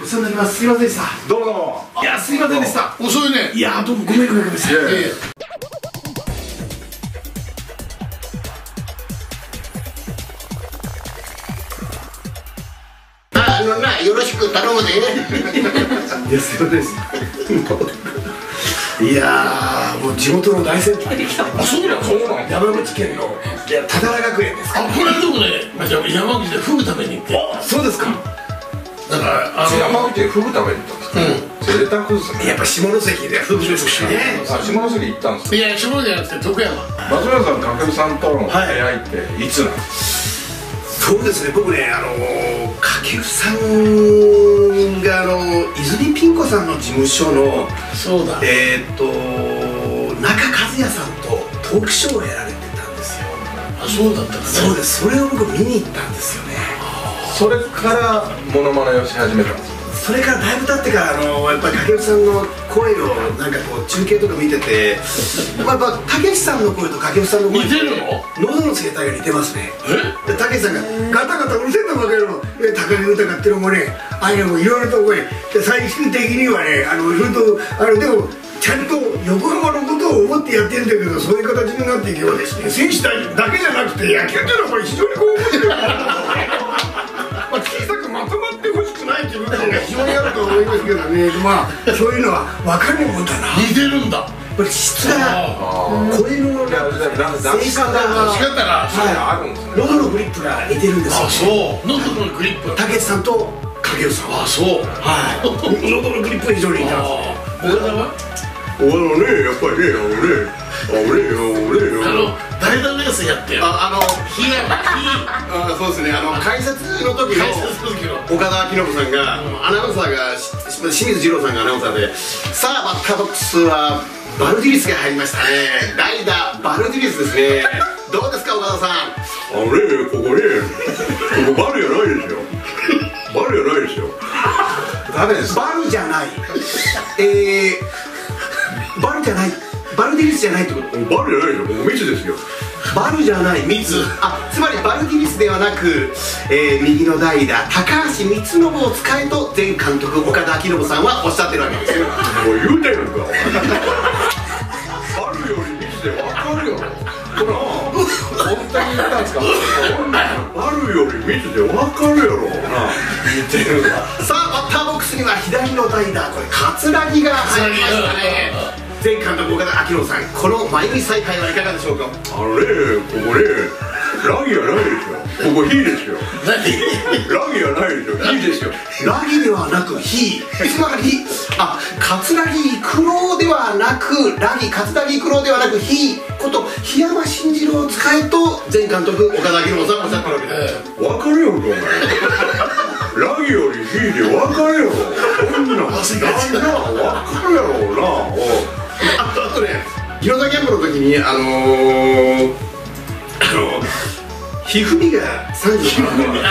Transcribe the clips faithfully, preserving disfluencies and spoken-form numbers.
お世話になります。すいませんでした。 どうもどうも。 いや、すいませんでした。 遅いね。 いや、どうもごめんごめんごめんなさい。 いやいやあのな、よろしく頼むね。 いや、すいませんでした。いやー、もう地元の大先輩で来た。 あ、そうなの。そうなの。 山口県のいや多々良学園ですか。 あ、これでもね、じゃあ山口でフグ食べに行って。 あ、そうですか。 だからあの山口でフグ食べに行ったんですか。うん。贅沢ですね。 やっぱ下関でフグですしね。 あ、下関行ったんですか。 いや、下関じゃなくて徳山。 松村さん、掛布さんとの出会いっていつなんですか。 そうですね、僕ね、あのー、掛布さんがあの泉ピン子さんの事務所のそうだ。 えーっと中和也さんとトークショーをやられてたんですよ。 あ、そうだったかね。 そうです。それを僕見に行ったんですよね。 それからモノマネをし始めたんですか。 それからだいぶ経ってからあのやっぱり掛布さんの声をなんかこう中継とか見てて、まあ、やっぱたけしさんの声と掛布さんの声似てるの？ 喉の声帯が似てますね。 え？ でたけしさんがガタガタうるせえんだバカ野郎、で高木豊っていうのもね、ああいうのもいろいろとこれで最終的にはね、あのそれとあのでもちゃんと横浜のことを思ってやってるんだけど、そういう形になっていけばですね、選手だけじゃなくて野球っていうのはこれ非常にこう思ってるまあ小さくまとまってほしくないっていう部分が非常にあると思いますけどね、まあそういうのは分かるもんだな。 似てるんだ。 これ質が声の出し方が仕方があるんですね。 喉のグリップが似てるんですよ。 あ、そう。喉のグリップ。 たけしさんと掛布さんは。 あ、そう。 はい。喉のグリップが非常に似てます。 岡田は？ あのね、やっぱりね、あのね、あのね、あのね、 あの代打レースやってよ。 あ、あの、 火があ、そうですね、あの解説の時の解説の時の岡田彰信さんが、アナウンサーがし清水二郎さんがアナウンサーで、さあバッターボックスはバルディリスが入りましたね。代打バルディリスですね。どうですか岡田さん。 あのね、ここね、ここバルじゃないですよ。バルじゃないですよ。誰ですか。 バルじゃない。えー、バルじゃない。バルディリスじゃないってこと。 バルじゃないですよ。ここ密ですよ。 バルじゃない、密。あ、つまりバルディリスではなく、えー、右の代打高橋光信を使えと前監督岡田彰信さんはおっしゃってるわけですよ。 もう言うてるんか。バルより密でわかるよ。ほら、本当に言ったんですか。バルより密でわかるやろ。似てるわ。 さあバッターボックスには左の代打、これ桂木が入りましたね。前監督岡田彰信さん、この前見采配はいかがでしょうか。 あのね、ここね、ラギはないですよ。ここヒーですよ。ラギはないですよ。ヒーですよ。 ラギではなくヒー、つまりあ、桂木育郎ではなくラギ、桂木育郎ではなくヒーこと檜山慎次郎を使えと前監督岡田彰信さんおっしゃってるわけです。 わかるよ、お前。ラギよりヒーでわかるよ。こんなん。 忘れがちだな。 わかるやろうな。 あとあとね、広田キャンプの時にあのー、あのひふみがさんじゅうろくばんで、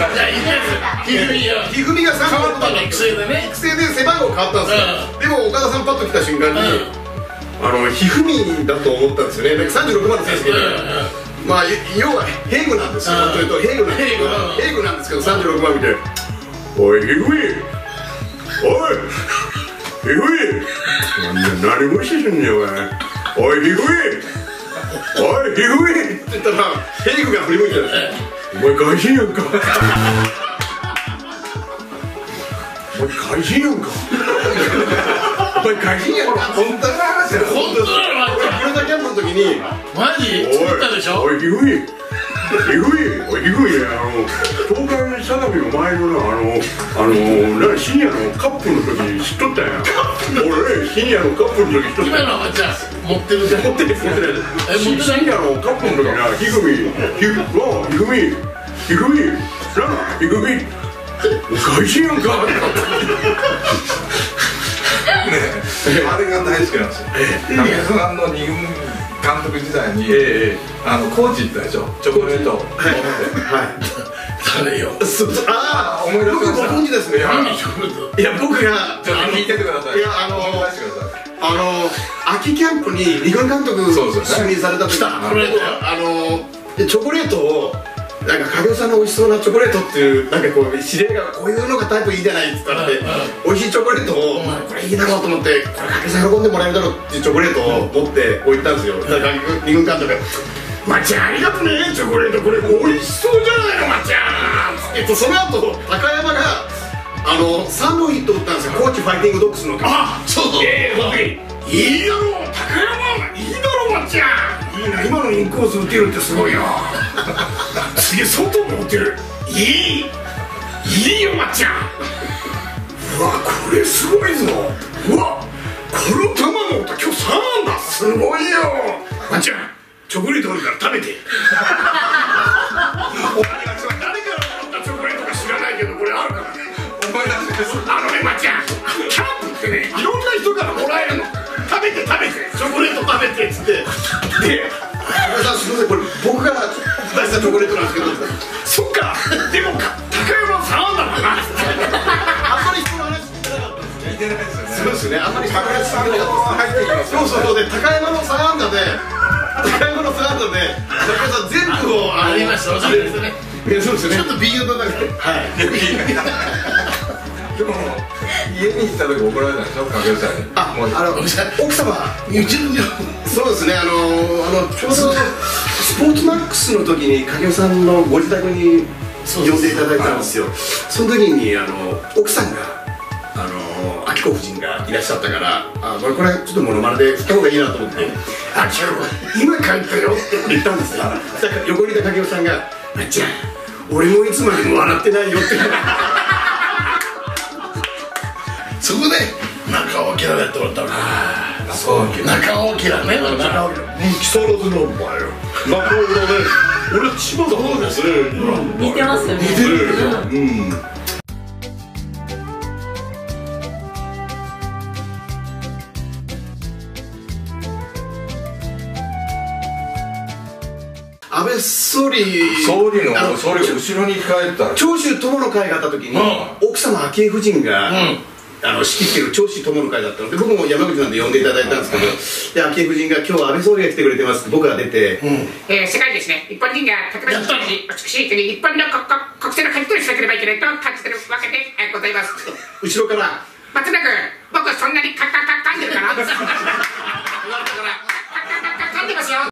ひふみがさんじゅうろくばんで育成でね、育成で背番号変わったんですよ。でも岡田さんパッと来た瞬間にあのひふみだと思ったんですよね。さんじゅうろくばんの選手で、まあ要はヘイグなんですよ。本当に言うとヘイグなんですけど、ヘイグなんですけどさんじゅうろくばん見て、 おい、ひふみ、おい、ひふみ、何無視すんねん、お前。おい、ひふみ、おい、ひふみって言ったらヘイグが振り向いてるんですよ。 お前外人やんか。お前外人やんか。 お前外人やんか。本当の話だよ。 本当なの。 広田キャンプの時にマジ作ったでしょ。 おい、ひふみ、ひふみ、おい、ひふみね、あの東海相模の前のな、あのあのな、深夜のカップの時に知っとったんや。俺ね、深夜のカップの時知っとったんや。 今のはじゃあ持ってるじゃん。 持ってる持ってる。 え、持ってない。 深夜のカップの時な、ひふみ、ひふ、わあ、ひふみ、ひふみ、なあ、ひふみ、外人やんか。 あれが大好きなんですよ。掛布さんの二軍監督時代に、あのコーチ行ったでしょ。チョコレート。はい。 誰よ。 ああ、 思い出しました。 ご存知ですね。いや、僕がちょっと聞いててください。 いや、あの思い出してください。 あの秋キャンプに二軍監督就任された時、あのチョコレートをなんか影尾さんの美味しそうなチョコレートっていうなんかこう指令がこういうのがタイプいいじゃないって言ったらって美味しいチョコレートをこれいいだろうと思ってこれ影尾さん喜んでもらえるだろうっていうチョコレートを持って置いたんですよ。だから二軍監督が「まっちゃんありがとうねチョコレートこれ美味しそうじゃないのまっちゃん」えっとその後高山があのさんぼんヒット打ったんですよ。高知ファイティングドッグスの曲。あそうそうええー、いいだろう高山いいだろうまっちゃんいいな今のインコース打てるってすごいなすげえ外も打てるいいいいよまっちゃんうわこれすごいぞうわこの球の音今日さんあんだすごいよまっちゃんチョコレートあるから食べてお前が誰からもらったチョコレートか知らないけどこれあるからね思い出してあのねまっちゃんキャンプってねいろんな人からもらえるの食べて食べてチョコレート食べてっつってで高橋さんすみませんこれ僕が出したチョコレートなんですけどそっかでも高山さんあんだもんなあんまり人の話聞いてなかったですね聞いてないですよねそうですねあんまり高橋さんの入ってきますそうそうそうで高山のさんあんだで高山のさんあんだで高山さん全部をありましたおしゃれですねそうですねちょっと B 型だからはいでも家に行った時怒られたでしょ影尾さんに。 あ、あの奥様そうですねあのあのちょうどスポーツマックスの時に影尾さんのご自宅に呼んでいただいたんですよ。その時にあの奥さんがあの明子夫人がいらっしゃったからあこれこれちょっとモノマネで振った方がいいなと思って「あちゃん今帰ったよ」って言ったんですよ。だから横にいた影尾さんが「あちゃん俺もいつまでも笑ってないよ」ってそこで中尾明がやってもらったわけ中尾明中尾明ね中尾明木更津のお前よ中尾だね俺千葉だもんですね似てますよね似てるうん安倍総理総理のあの総理が後ろに帰ったら長州友の会があった時に、 う奥様昭恵夫人が、 うんあの仕切ってる長州友の会だったので僕も山口なんで呼んでいただいたんですけど、で昭恵夫人が今日は安倍総理が来てくれてますって僕が出て、 えー、世界ですね、一般人がたくましいし、美しい国、一般の国政の舵取りしなければいけないと感じてるわけでございます。 後ろから松田君、僕そんなにカッカッカッかんでるかな